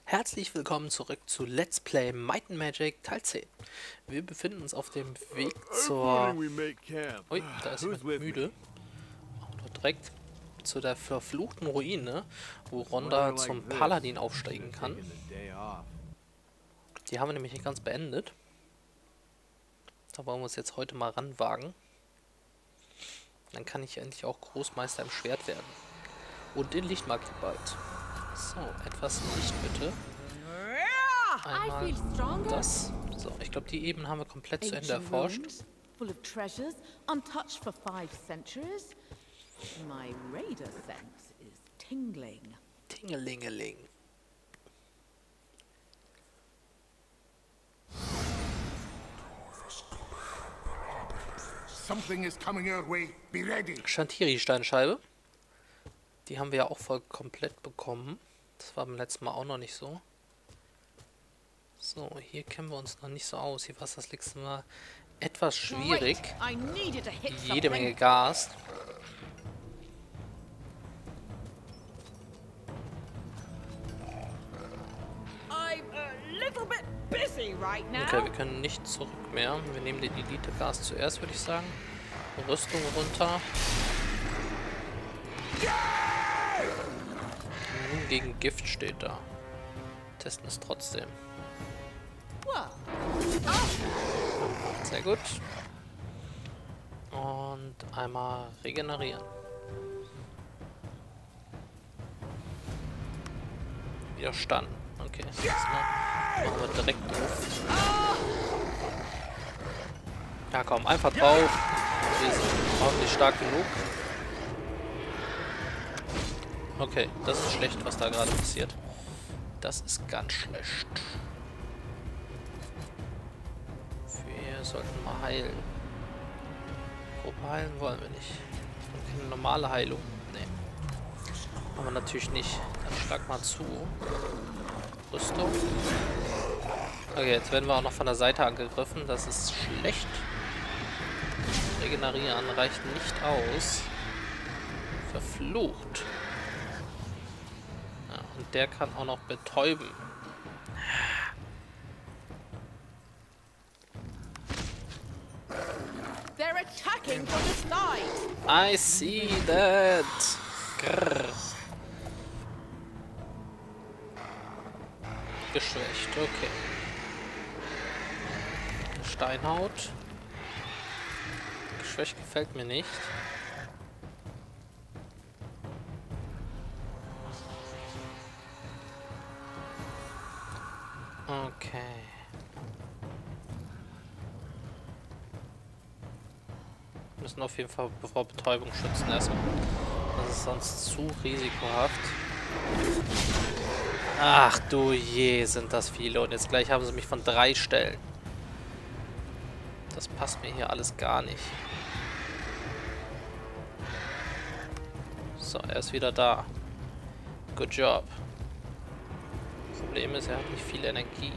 Herzlich willkommen zurück zu Let's Play Might and Magic Teil 10. Wir befinden uns auf dem Weg zur... Ui, da ist jemand müde. Oder direkt zu der verfluchten Ruine, wo Ronda zum Paladin aufsteigen kann. Die haben wir nämlich nicht ganz beendet. Da wollen wir uns jetzt heute mal ranwagen. Dann kann ich endlich auch Großmeister im Schwert werden. Und den Lichtmagie bald. So, etwas Licht bitte. Einmal das. So, ich glaube, die Ebene haben wir komplett zu Ende erforscht. Full of treasures, untouched for 5 centuries. My raider sense is tingling. Tingelingeling. Something is coming your way. Be ready. Shantiri-Steinscheibe. Die haben wir ja auch voll komplett bekommen. Das war beim letzten Mal auch noch nicht so. So, hier kennen wir uns noch nicht so aus. Hier war es das letzte Mal etwas schwierig. Jede Menge Gas. Okay, wir können nicht zurück mehr. Wir nehmen den Elite-Gas zuerst, würde ich sagen. Rüstung runter. Nun gegen Gift steht da. Testen es trotzdem. Sehr gut. Und einmal regenerieren. Widerstanden. Okay. Jetzt machen wir direkt drauf. Ja komm, einfach drauf. Wir sind ordentlich stark genug. Okay, das ist schlecht, was da gerade passiert. Das ist ganz schlecht. Wir sollten mal heilen. Gruppe heilen wollen wir nicht. Und keine normale Heilung. Nee. Machen wir natürlich nicht. Dann schlag mal zu. Rüstung. Okay, jetzt werden wir auch noch von der Seite angegriffen. Das ist schlecht. Regenerieren reicht nicht aus. Verflucht. Ja, und der kann auch noch betäuben. I see that. Grrr. Geschwächt, okay. Steinhaut. Geschwächt gefällt mir nicht. Okay. Wir müssen auf jeden Fall bevor Betäubung schützen erstmal. Das ist sonst zu risikohaft. Ach du je, sind das viele. Und jetzt gleich haben sie mich von 3 Stellen. Das passt mir hier alles gar nicht. So, er ist wieder da. Good job. Problem ist, er hat nicht viel Energie.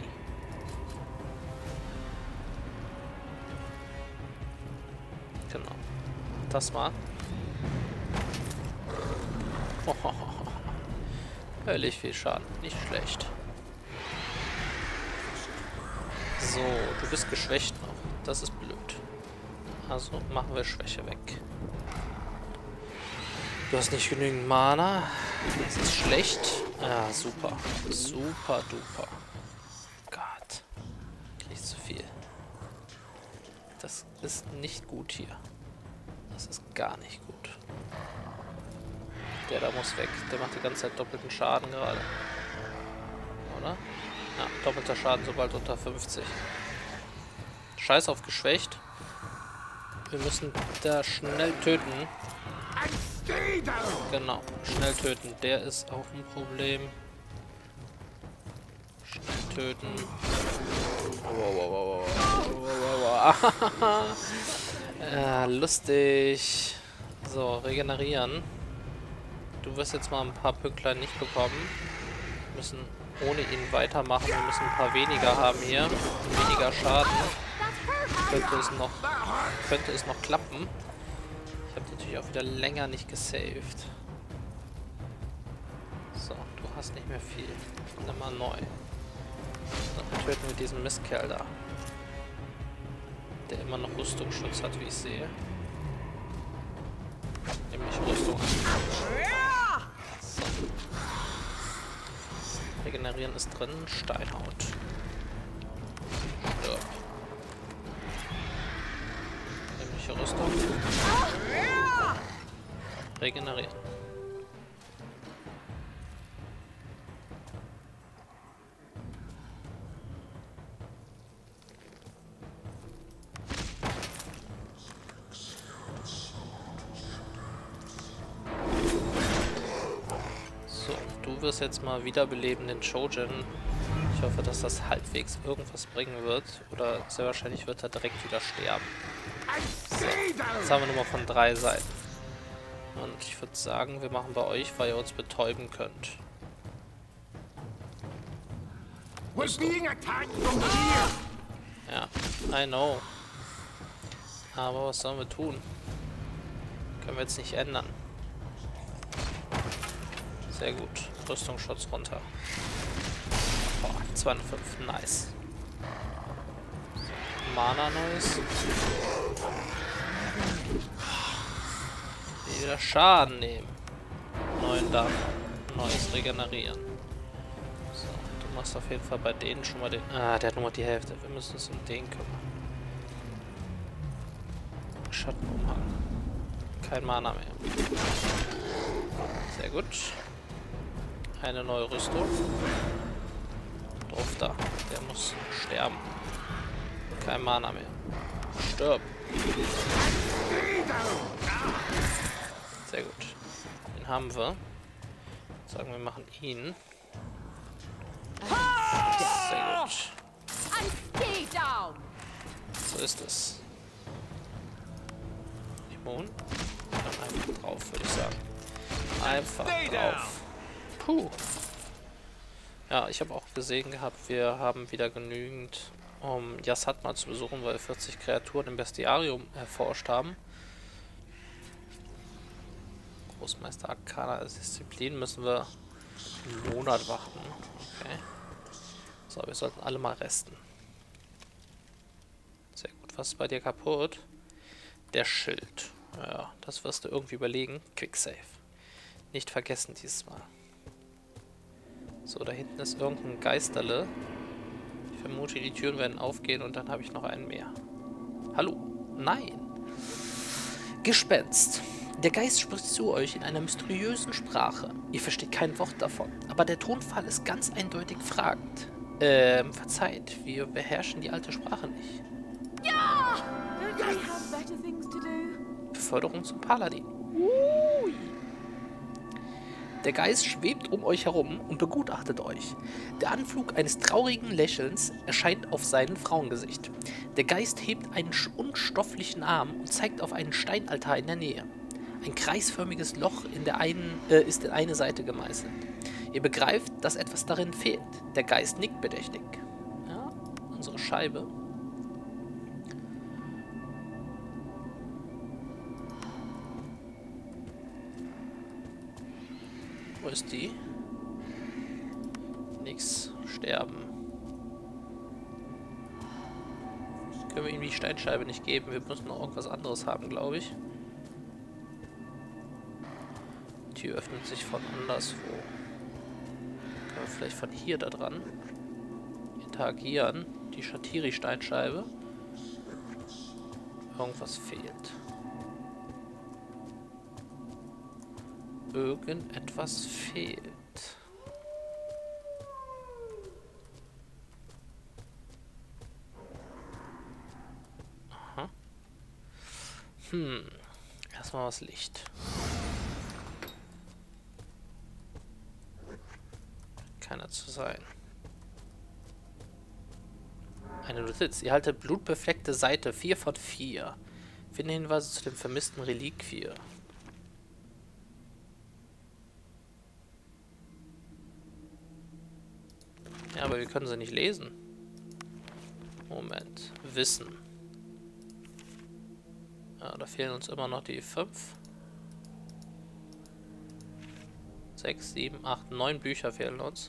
Genau. Das mal. Völlig viel Schaden. Nicht schlecht. So, du bist geschwächt noch. Das ist blöd. Also machen wir Schwäche weg. Du hast nicht genügend Mana. Das ist schlecht. Ja, super. Super duper. Gott. Nicht zu viel. Das ist nicht gut hier. Das ist gar nicht gut. Der da muss weg. Der macht die ganze Zeit doppelten Schaden gerade. Oder? Ja, doppelter Schaden sobald unter 50. Scheiß auf geschwächt. Wir müssen da schnell töten. Genau, schnell töten. Der ist auch ein Problem. Schnell töten. Ja, lustig. So, regenerieren. Du wirst jetzt mal ein paar Pünktlein nicht bekommen. Wir müssen ohne ihn weitermachen. Wir müssen ein paar weniger haben hier. Weniger Schaden. Könnte es noch klappen. Ich habe natürlich auch wieder länger nicht gesaved. So, du hast nicht mehr viel. Nimm mal neu. Dann töten wir diesen Mistkerl da. Der immer noch Rüstungsschutz hat, wie ich sehe. Nämlich Rüstung. So. Regenerieren ist drin. Steinhaut. Ja. Nämliche Rüstung. Regenerieren. So, du wirst jetzt mal wiederbeleben den Chojin. Ich hoffe, dass das halbwegs irgendwas bringen wird. Oder sehr wahrscheinlich wird er direkt wieder sterben. So, jetzt haben wir Nummer von 3 Seiten. Und ich würde sagen, wir machen bei euch, weil ihr uns betäuben könnt. We're being attacked from here. Ja, I know. Aber was sollen wir tun? Können wir jetzt nicht ändern. Sehr gut. Rüstungsschutz runter. Boah, 205. Nice. So, Mana neues. Wieder Schaden nehmen. Neuen Dampf. Neues regenerieren. So, du machst auf jeden Fall bei denen schon mal den... Ah, der hat nur die Hälfte. Wir müssen uns um den kümmern. Schattenumhang. Kein Mana mehr. Sehr gut. Eine neue Rüstung. Drauf da. Der muss sterben. Kein Mana mehr. Stirb. Sehr gut. Den haben wir. Sagen wir machen ihn. Sehr gut. So ist es. Immun. Dann einfach drauf, würde ich sagen. Einfach drauf. Puh. Ja, ich habe auch gesehen gehabt, wir haben wieder genügend, um Yashat mal zu besuchen, weil wir 40 Kreaturen im Bestiarium erforscht haben. Großmeister Arcana als Disziplin müssen wir einen Monat warten. Okay. So, wir sollten alle mal resten. Sehr gut. Was ist bei dir kaputt? Der Schild. Ja, das wirst du irgendwie überlegen. Quicksave. Nicht vergessen dieses Mal. So, da hinten ist irgendein Geisterle. Ich vermute, die Türen werden aufgehen und dann habe ich noch einen mehr. Hallo? Nein. Gespenst. Der Geist spricht zu euch in einer mysteriösen Sprache. Ihr versteht kein Wort davon, aber der Tonfall ist ganz eindeutig fragend. Verzeiht, wir beherrschen die alte Sprache nicht. Ja! Don't we have better things to do? Beförderung zum Paladin. Ui. Der Geist schwebt um euch herum und begutachtet euch. Der Anflug eines traurigen Lächelns erscheint auf seinem Frauengesicht. Der Geist hebt einen unstofflichen Arm und zeigt auf einen Steinaltar in der Nähe. Ein kreisförmiges Loch ist in eine Seite gemeißelt. Ihr begreift, dass etwas darin fehlt. Der Geist nickt bedächtig. Ja, unsere Scheibe. Wo ist die? Nix. Sterben. Können wir ihm die Steinscheibe nicht geben. Wir müssen noch irgendwas anderes haben, glaube ich. Die Tür öffnet sich von anderswo. Können wir vielleicht von hier da dran interagieren. Die Shatiri-Steinscheibe. Irgendwas fehlt. Irgendetwas fehlt. Aha. Erstmal was Licht. Keiner zu sein. Eine Notiz. Ihr haltet blutbefleckte Seite 4 von 4. Finde Hinweise zu dem vermissten Reliquie. Ja, aber wir können sie nicht lesen. Moment. Wissen. Ja, da fehlen uns immer noch die 5. 6, 7, 8, 9 Bücher fehlen uns.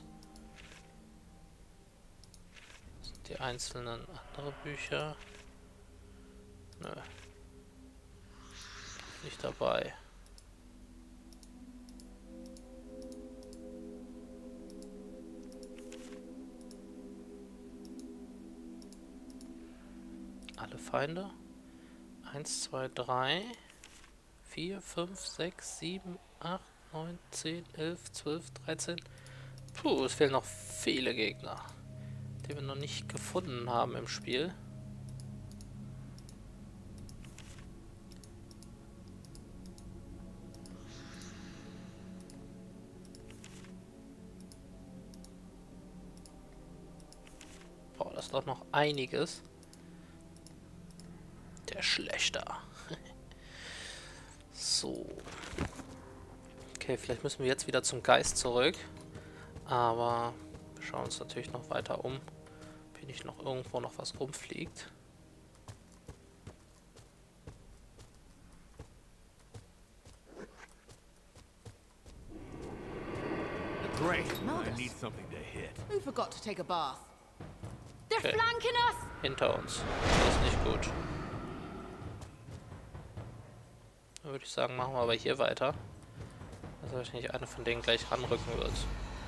Das sind die einzelnen andere Bücher. Nö. Nicht dabei. Alle Feinde. 1, 2, 3, 4, 5, 6, 7, 8, 9, 10, 11, 12, 13. Puh, es fehlen noch viele Gegner, die wir noch nicht gefunden haben im Spiel. Boah, das ist doch noch einiges. Der Schlechter. So. Okay, vielleicht müssen wir jetzt wieder zum Geist zurück. Aber wir schauen uns natürlich noch weiter um. Ob nicht noch irgendwo noch was rumfliegt. Great. I need something to hit. Who forgot to take a bath? They're Okay. flanking us! Hinter uns. Das ist nicht gut. Dann würde ich sagen, machen wir aber hier weiter. Also wahrscheinlich eine von denen gleich ranrücken wird.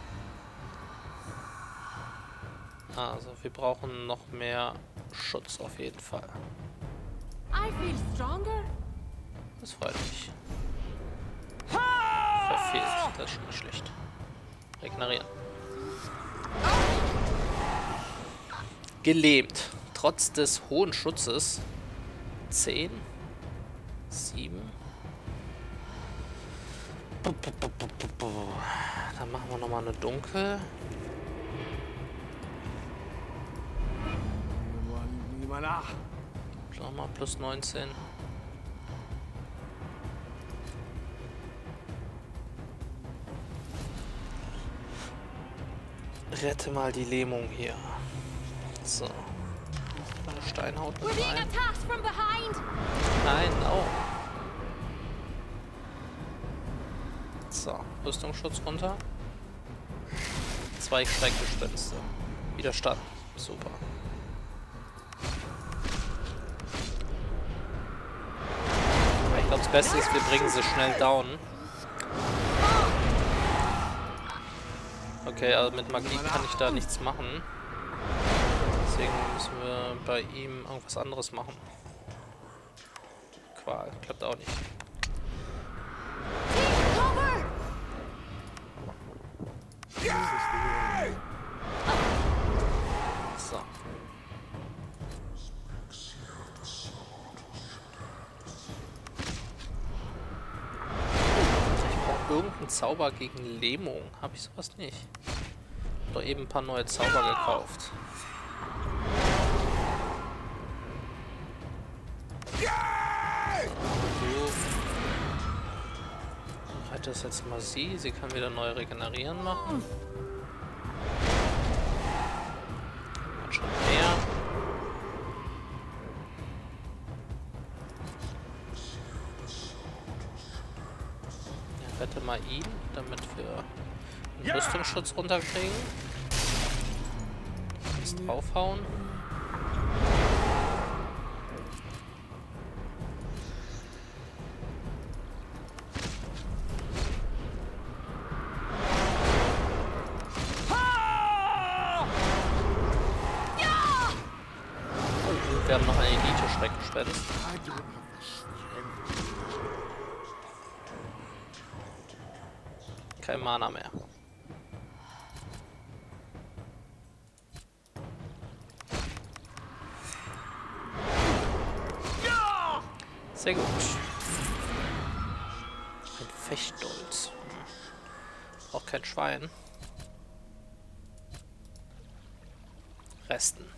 Also wir brauchen noch mehr Schutz auf jeden Fall. I feel stronger. Das freut mich. Verfehlt. Das ist schon nicht schlecht. Regenerieren. Gelähmt. Trotz des hohen Schutzes. 10. 7. Dann machen wir nochmal eine Dunkel. Nochmal plus 19. Rette mal die Lähmung hier. So. Eine Steinhaut We're mit being rein. attacked from behind. Nein, oh. So, Rüstungsschutz runter. 2 Schreckgespenste. Widerstand. Super. Ich glaube, das Beste ist, wir bringen sie schnell down. Okay, also mit Magie kann ich da nichts machen. Deswegen müssen wir bei ihm irgendwas anderes machen. Qual, klappt auch nicht. Cover! So. Ich brauche irgendeinen Zauber gegen Lähmung. Habe ich sowas nicht? Doch eben ein paar neue Zauber gekauft. Ich halte das jetzt mal sie. Sie kann wieder neu regenerieren machen. Hat schon mehr. Ja, rette mal ihn, damit wir den Rüstungsschutz runterkriegen. Jetzt draufhauen. Wir haben noch ein Elite-Schreckgespenst. Kein Mana mehr. Sehr gut. Ein Fechtdolz. Auch kein Schwein. Resten.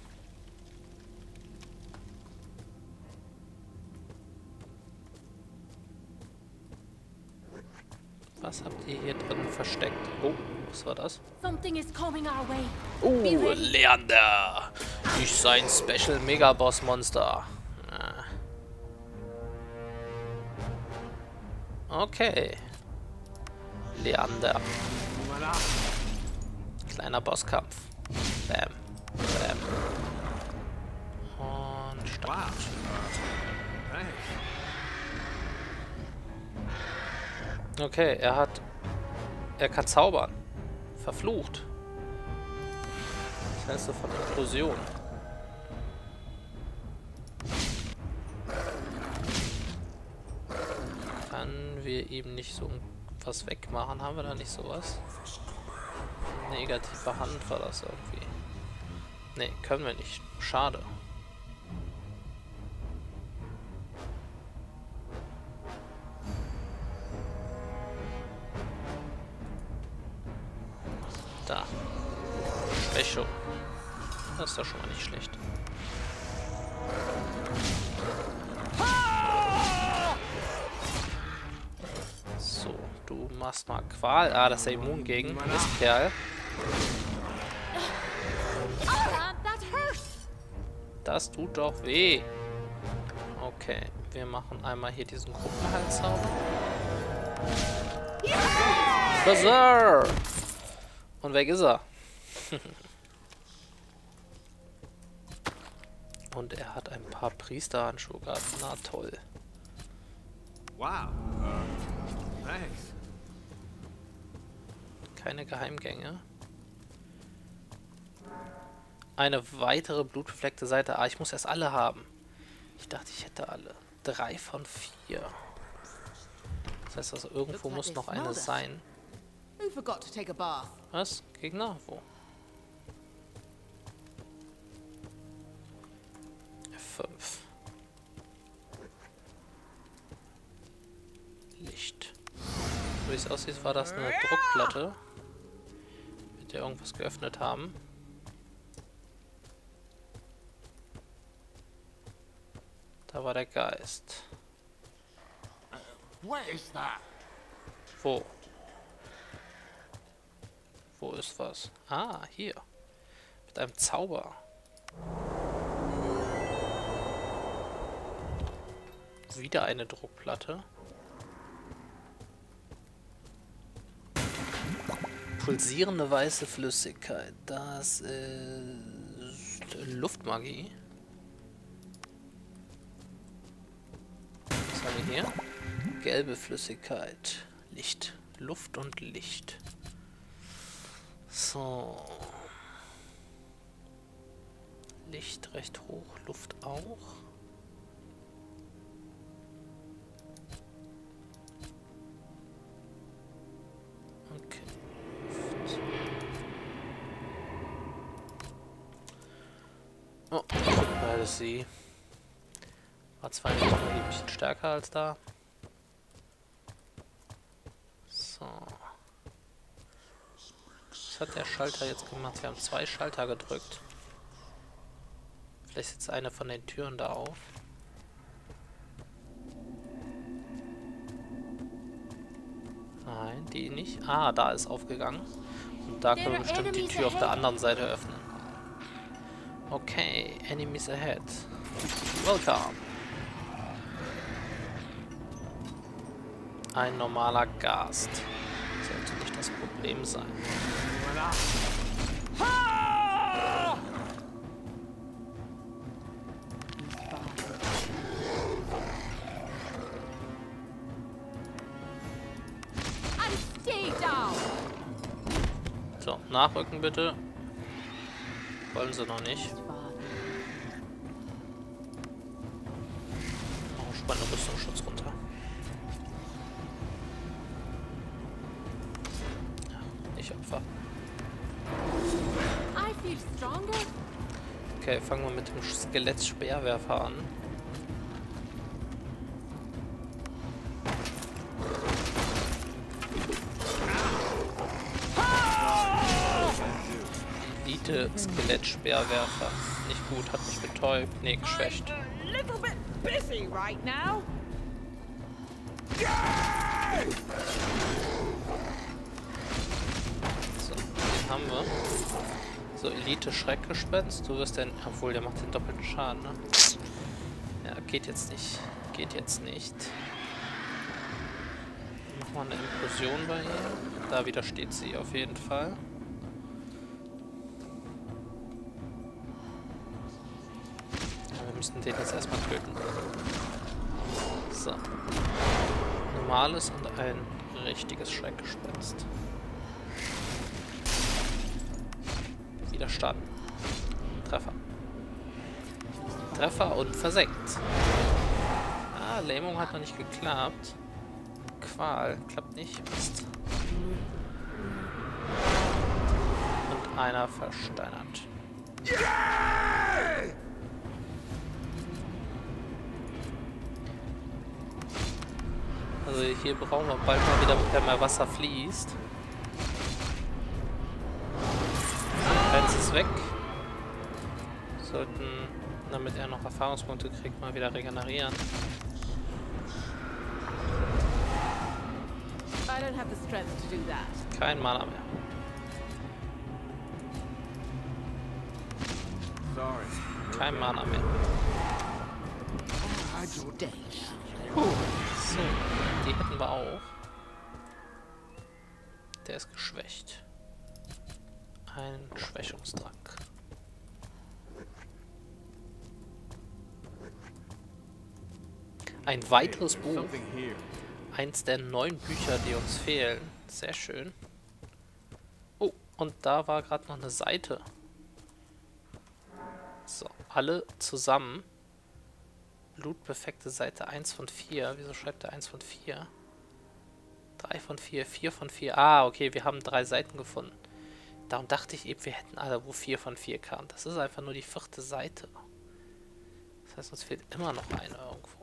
Was habt ihr hier drin versteckt? Oh, was war das? Something is coming our way. Oh, Be ready. Leander! Ich sein Special Megaboss Monster. Ah. Okay. Leander. Kleiner Bosskampf. Bam. Bam. Und Start. Okay, er kann zaubern. Verflucht. Das heißt so von Implosion. Können wir ihm nicht so was wegmachen? Haben wir da nicht sowas? Negative Hand war das irgendwie. Ne, können wir nicht. Schade. Da. Schwächung. Das ist doch schon mal nicht schlecht. So, du machst mal Qual. Ah, das ist er immun gegen. Mistkerl. Das tut doch weh. Okay, wir machen einmal hier diesen Gruppenheilzauber. Buzzer! Und weg ist er. Und er hat ein paar Priesterhandschuhe gehabt. Na toll. Wow. Thanks. Keine Geheimgänge. Eine weitere blutbefleckte Seite. Ah, ich muss erst alle haben. Ich dachte, ich hätte alle. 3 von 4. Das heißt also, irgendwo muss noch eine sein. Who forgot to take a bath? Was? Gegner? Wo? F5. Licht. So wie es aussieht, war das eine Druckplatte. Wird ja irgendwas geöffnet haben. Da war der Geist. What is that? Wo? Wo ist was? Ah, hier. Mit einem Zauber. Wieder eine Druckplatte. Pulsierende weiße Flüssigkeit. Das ist Luftmagie. Was haben wir hier? Gelbe Flüssigkeit. Licht. Luft und Licht. So. Licht recht hoch, Luft auch. Okay. Oh, das ist sie. War zwar nicht ein bisschen stärker als da. So. Was hat der Schalter jetzt gemacht? Wir haben 2 Schalter gedrückt. Vielleicht ist jetzt eine von den Türen da auf. Nein, die nicht. Ah, da ist aufgegangen. Und da können wir bestimmt die Tür auf der anderen Seite öffnen. Okay, enemies ahead. Welcome. Ein normaler Gast. Sollte nicht das Problem sein. So, nachrücken bitte. Wollen sie noch nicht. Oh, spannende Rüstungsschutz runter. Ja, nicht Opfer. Okay, fangen wir mit dem Skelett-Speerwerfer an. Skelett-Speerwerfer. Nicht gut, hat mich betäubt. Nee, geschwächt. So, den haben wir. So, Elite-Schreckgespenst. Du wirst denn. Obwohl, der macht den doppelten Schaden, ne? Ja, geht jetzt nicht. Geht jetzt nicht. Nochmal eine Implosion bei ihr. Da widersteht sie auf jeden Fall. Ja, wir müssen den jetzt erstmal töten. So. Normales und ein richtiges Schreckgespenst. Widerstand. Treffer. Treffer und versenkt. Ah, Lähmung hat noch nicht geklappt. Qual klappt nicht. Mist. Und einer versteinert. Also hier brauchen wir bald mal wieder, wenn mehr Wasser fließt. Eins ist weg. Sollten, damit er noch Erfahrungspunkte kriegt, mal wieder regenerieren. I don't have the strength to do that. Kein Mana mehr. Sorry. Kein Mana mehr. Stay. So, die hätten wir auch. Der ist geschwächt. Ein Schwächungstrank. Ein weiteres Buch. Something here. Eins der 9 Bücher, die uns fehlen. Sehr schön. Oh, und da war gerade noch eine Seite. So, alle zusammen. Blutbefekte Seite 1 von 4. Wieso schreibt er 1 von 4? 3 von 4, 4 von 4. Ah, okay, wir haben 3 Seiten gefunden. Darum dachte ich eben, wir hätten alle, wo 4 von 4 kam. Das ist einfach nur die 4. Seite. Das heißt, uns fehlt immer noch eine irgendwo.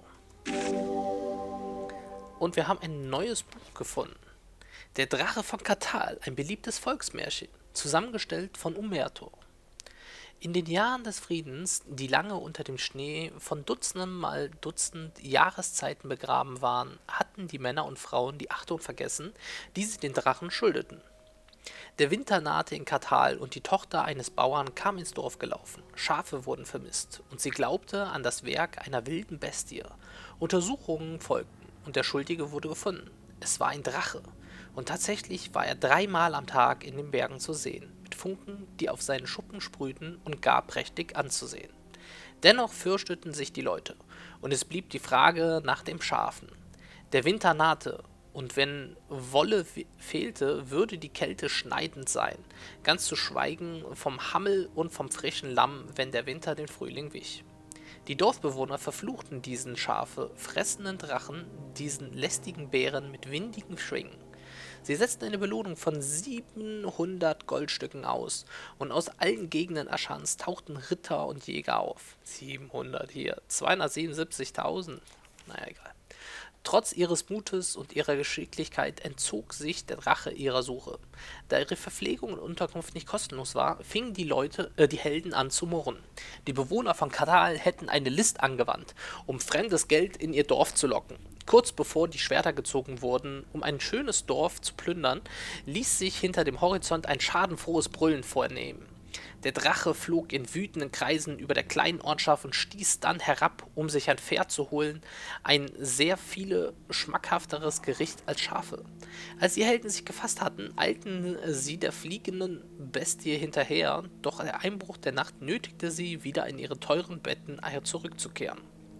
Und wir haben ein neues Buch gefunden. Der Drache von Katal, ein beliebtes Volksmärchen, zusammengestellt von Umberto. In den Jahren des Friedens, die lange unter dem Schnee von Dutzenden mal Dutzend Jahreszeiten begraben waren, hatten die Männer und Frauen die Achtung vergessen, die sie den Drachen schuldeten. Der Winter nahte in Katal und die Tochter eines Bauern kam ins Dorf gelaufen. Schafe wurden vermisst und sie glaubte an das Werk einer wilden Bestie. Untersuchungen folgten und der Schuldige wurde gefunden. Es war ein Drache und tatsächlich war er 3-mal am Tag in den Bergen zu sehen, mit Funken, die auf seinen Schuppen sprühten und gar prächtig anzusehen. Dennoch fürchteten sich die Leute und es blieb die Frage nach dem Schafen. Der Winter nahte. Und wenn Wolle fehlte, würde die Kälte schneidend sein, ganz zu schweigen vom Hammel und vom frischen Lamm, wenn der Winter den Frühling wich. Die Dorfbewohner verfluchten diesen Schafe, fressenden Drachen, diesen lästigen Bären mit windigen Schwingen. Sie setzten eine Belohnung von 700 Goldstücken aus und aus allen Gegenden Aschans tauchten Ritter und Jäger auf. 700 hier, 277.000, naja, egal. Trotz ihres Mutes und ihrer Geschicklichkeit entzog sich der Drache ihrer Suche. Da ihre Verpflegung und Unterkunft nicht kostenlos war, fingen die Helden an zu murren. Die Bewohner von Katal hätten eine List angewandt, um fremdes Geld in ihr Dorf zu locken. Kurz bevor die Schwerter gezogen wurden, um ein schönes Dorf zu plündern, ließ sich hinter dem Horizont ein schadenfrohes Brüllen vornehmen. Der Drache flog in wütenden Kreisen über der kleinen Ortschaft und stieß dann herab, um sich ein Pferd zu holen, ein sehr viel schmackhafteres Gericht als Schafe. Als die Helden sich gefasst hatten, eilten sie der fliegenden Bestie hinterher, doch der Einbruch der Nacht nötigte sie, wieder in ihre teuren Betten zurückzukehren.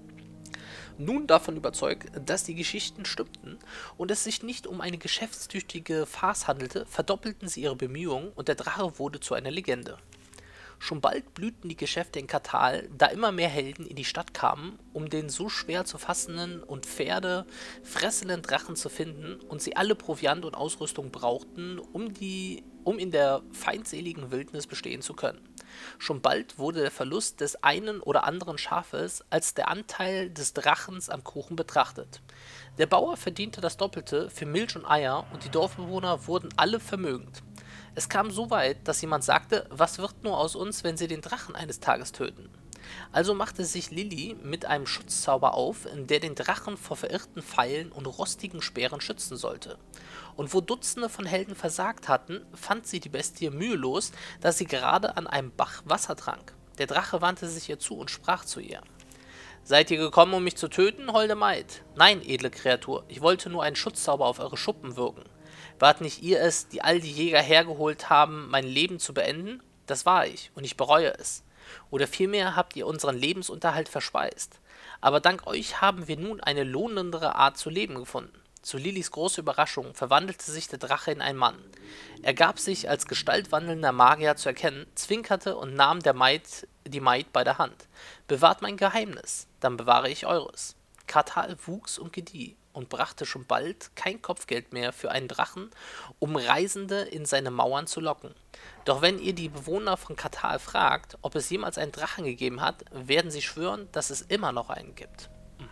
Nun davon überzeugt, dass die Geschichten stimmten und es sich nicht um eine geschäftstüchtige Farce handelte, verdoppelten sie ihre Bemühungen und der Drache wurde zu einer Legende. Schon bald blühten die Geschäfte in Katal, da immer mehr Helden in die Stadt kamen, um den so schwer zu fassenden und Pferde fressenden Drachen zu finden und sie alle Proviant und Ausrüstung brauchten, um in der feindseligen Wildnis bestehen zu können. Schon bald wurde der Verlust des einen oder anderen Schafes als der Anteil des Drachens am Kuchen betrachtet. Der Bauer verdiente das Doppelte für Milch und Eier und die Dorfbewohner wurden alle vermögend. Es kam so weit, dass jemand sagte, was wird nur aus uns, wenn sie den Drachen eines Tages töten? Also machte sich Lilly mit einem Schutzzauber auf, der den Drachen vor verirrten Pfeilen und rostigen Speeren schützen sollte. Und wo Dutzende von Helden versagt hatten, fand sie die Bestie mühelos, da sie gerade an einem Bach Wasser trank. Der Drache wandte sich ihr zu und sprach zu ihr: Seid ihr gekommen, um mich zu töten, holde Maid? Nein, edle Kreatur, ich wollte nur einen Schutzzauber auf eure Schuppen wirken. Wart nicht ihr es, die all die Jäger hergeholt haben, mein Leben zu beenden? Das war ich, und ich bereue es. Oder vielmehr habt ihr unseren Lebensunterhalt verspeist. Aber dank euch haben wir nun eine lohnendere Art zu leben gefunden. Zu Lilis große Überraschung verwandelte sich der Drache in einen Mann. Er gab sich als gestaltwandelnder Magier zu erkennen, zwinkerte und nahm die Maid bei der Hand. Bewahrt mein Geheimnis, dann bewahre ich eures. Karthal wuchs und gedieh und brachte schon bald kein Kopfgeld mehr für einen Drachen, um Reisende in seine Mauern zu locken. Doch wenn ihr die Bewohner von Karthal fragt, ob es jemals einen Drachen gegeben hat, werden sie schwören, dass es immer noch einen gibt.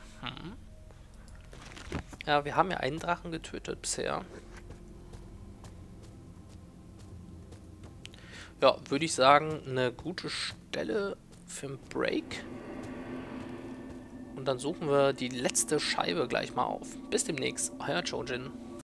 Ja, wir haben ja einen Drachen getötet bisher. Ja, würde ich sagen, eine gute Stelle für einen Break. Und dann suchen wir die letzte Scheibe gleich mal auf. Bis demnächst, euer Chojin.